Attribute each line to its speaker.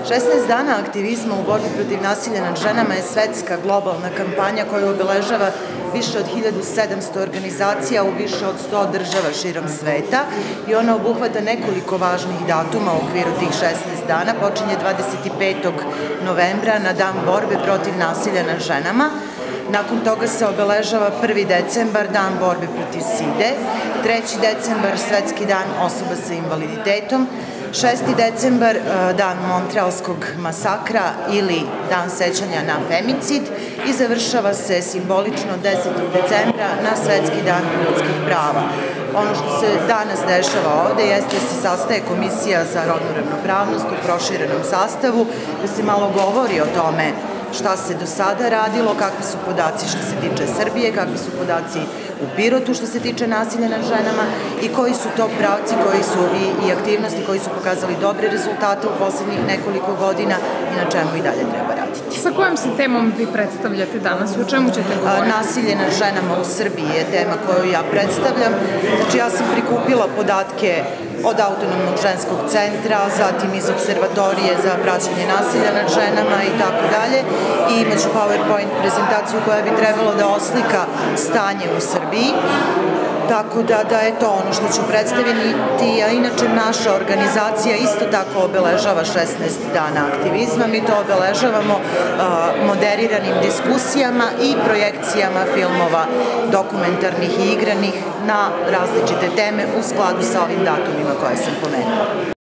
Speaker 1: 16 dana aktivizma u borbi protiv nasilja nad ženama je svetska globalna kampanja koja obeležava više od 1700 organizacija u više od 100 država širom sveta i ona obuhvata nekoliko važnih datuma u okviru tih 16 dana. Počinje 25. novembra na Dan borbe protiv nasilja nad ženama. Nakon toga se obeležava 1. decembar, Dan borbe protiv side, 3. decembar, Svetski dan osoba sa invaliditetom, 6. decembar, Dan Montrealskog masakra ili Dan sećanja na femicid i završava se simbolično 10. decembra na Svetski dan ljudskih prava. Ono što se danas dešava ovde jeste da se sastaje Komisija za rodnu ravnopravnost u proširenom sastavu, da se malo govori o tome šta se do sada radilo, kakvi su podaci što se tiče Srbije, kakvi su podaci u Pirotu što se tiče nasilja nad ženama i koji su to pravci koji su i aktivnosti koji su pokazali dobre rezultate u poslednjih nekoliko godina i na čemu i dalje treba raditi.
Speaker 2: Sa kojom se temom vi predstavljate danas? O čemu ćete govoriti?
Speaker 1: Nasilje nad ženama u Srbiji je tema koju ja predstavljam. Znači, ja sam prikupila podatke od Autonomnog ženskog centra, zatim iz Observatorije za praćenje nasilja nad ženama i tako dalje. I imaću PowerPoint prezentaciju koja bi trebalo da oslika stanje u Srbiji. Tako da je to ono što ću predstaviti, a inače naša organizacija isto tako obeležava 16 dana aktivizma. Mi to obeležavamo moderiranim diskusijama i projekcijama filmova dokumentarnih i igranih na različite teme u skladu sa ovim datumima koje sam pomenula.